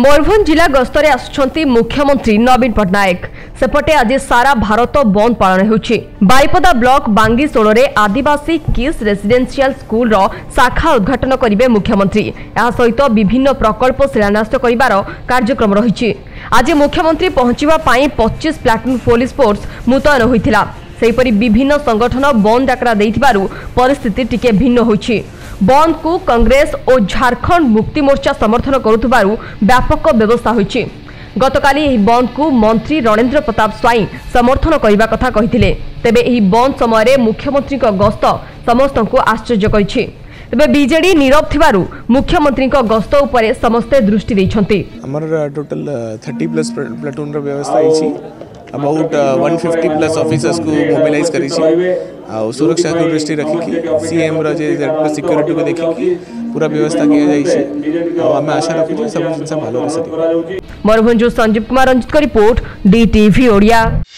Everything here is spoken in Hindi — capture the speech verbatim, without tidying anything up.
मयूरभंज जिला गस्तरे आसुछंती मुख्यमंत्री नवीन पट्टनायक। सेपटे आज सारा भारत बंद पालन होछि। बाईपदा ब्लॉक बांगीसोल रे आदिवासी किस रेसिडेंशियल स्कूल रो शाखा उद्घाटन करिवे मुख्यमंत्री। या सहित विभिन्न प्रकल्प शिलान्यास करिवार कार्यक्रम रहिछि। आज मुख्यमंत्री पहुंचीबा पई पच्चीस प्लाटून पुलिस फोर्स मुतयन होइथिला। सेहिपरि विभिन्न संगठन बंद डाकरा देइथिबारु परिस्थिति टिके भिन्न होइछि। बंद को कांग्रेस और झारखंड मुक्ति मोर्चा समर्थन करुथबारु व्यापक व्यवस्था होइछि। गतकाली एही बंद को मंत्री रणेंद्र प्रताप स्वाई समर्थन करिबा कथा कहिथिले। तेबे एही बंद समय रे मुख्यमंत्री को गस्त समस्तଙ୍କୁ आश्चर्य करिछि। तेबे बीजेडी नीरव थिबारु मुख्यमंत्री को गस्त उपरे समस्ते दृष्टि दैछंती। हमर टोटल तीस प्लस प्लाटून रो व्यवस्था हिछि। About one fifty plus officers को मोबिलाइज करी आ सुरक्षा को दृष्टि रखिकी सीएम रो जे सिक्योरिटी को देखिकी पूरा व्यवस्था किया जाई छै। आ हमें आशा रखु सब जिनसा भालो से। मयूरभंज संजीव कुमार रंजित का रिपोर्ट डी टीवी ओडिया।